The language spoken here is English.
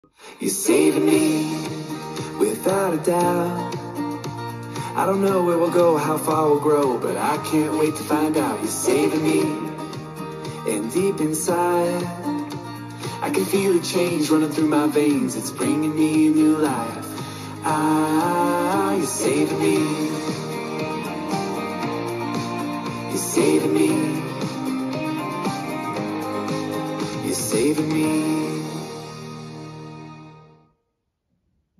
You're saving me, without a doubt. I don't know where we'll go, how far we'll grow, but I can't wait to find out. You're saving me, and deep inside I can feel a change running through my veins. It's bringing me a new life. You're saving me. You're saving me. You're saving me.